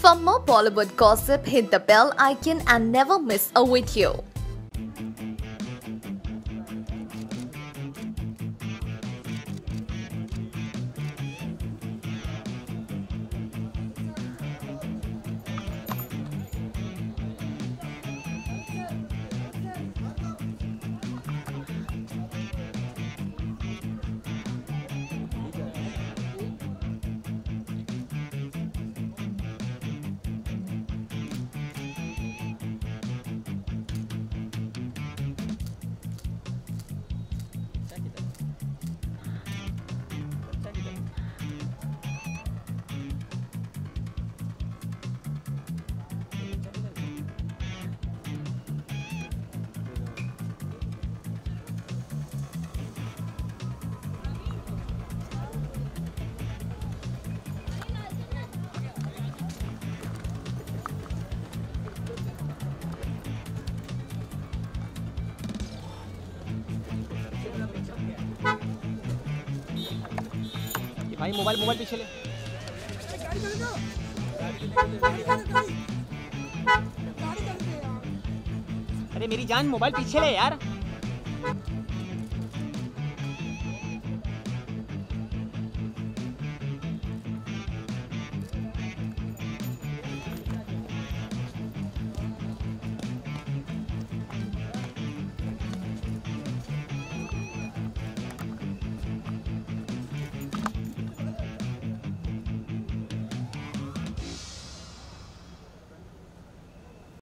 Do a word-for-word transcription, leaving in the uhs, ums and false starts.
For more Bollywood gossip, hit the bell icon and never miss a video. भाई mobile mobile पीछे ले। अरे मेरी जान मोबाइल पीछे ले यार।